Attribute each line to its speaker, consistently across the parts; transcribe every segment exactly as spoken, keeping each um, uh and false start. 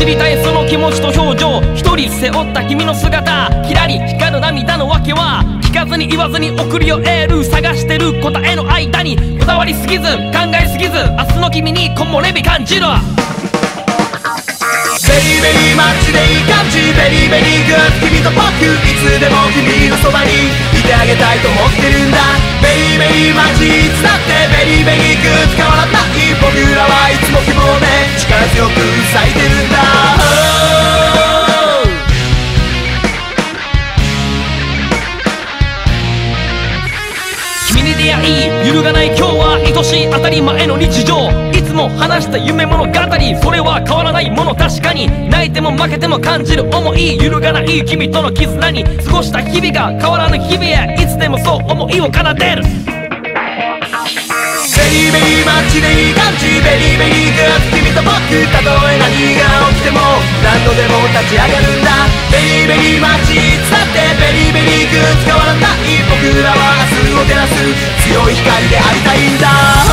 Speaker 1: 知りたいその気持ちと表情、一人背負った君の姿、キラリ光る涙の訳は聞かずに言わずに送るよエール、探してる答えの間にこだわりすぎず考えすぎず、明日の君に木漏れ日感じる。
Speaker 2: ベリーベリーマッチでいい感じ、ベリーベリーグッド、君と僕いつでも君のそばにいてあげたいと思ってるんだ。ベリーベリーマッチいつだってベリーベリーグッド、変わらない僕らはいつも希望で力強く咲いてるんだ。
Speaker 1: 君に出会い揺るがない今日は愛しい当たり前の日常、いつも話した夢物語、それは変わらないもの確かに、泣いても負けても感じる思い、揺るがない君との絆に過ごした日々が変わらぬ日々へ、いつでもそう思いを奏でる。
Speaker 2: ベリーベリーマッチでいい感じ、ベリーベリーグッド、君と僕たとえ何が起きても何度でも立ち上がるんだ。ベリーベリーマッチいつだってベリーベリーグッド、変わらない僕らは明日を照らす強い光でありたいんだ。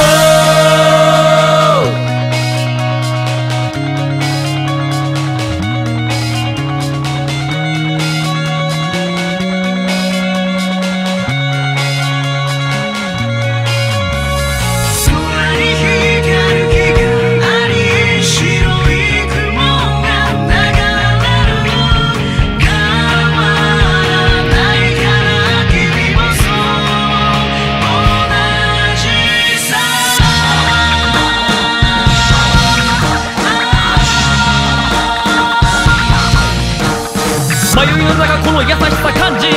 Speaker 1: 迷いの中この優しさ感じ、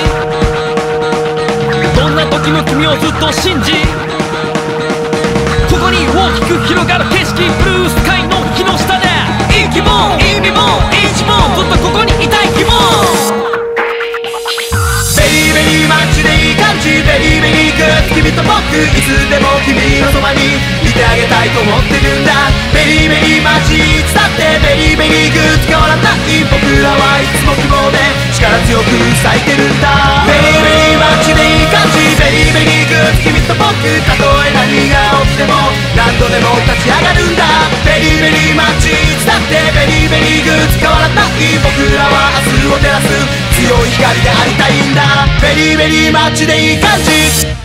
Speaker 1: どんな時も君をずっと信じ、ここに大きく広がる景色、ブルースカイの日の下でいい気分いい身分いい自分、ずっとここにいたい気分。
Speaker 2: ベリーベリーマッチでいい感じ、ベリーベリーグッド、君と僕いつでも君のそばにいてあげたいと思ってるんだ。ベリーベリーマッチいつだってベリーベリーグッド、変わらない僕らはいつも希望で力強く咲いてるんだ。ベリーベリーマッチでいい感じ、ベリーベリーグッド、君と僕たとえ何が起きても何度でも立ち上がるんだ。ベリーベリーマッチいつだってベリーベリーグッド、変わらない僕らは明日を照らす強い光でありたいんだ。ベリーベリーマッチでいい感じ。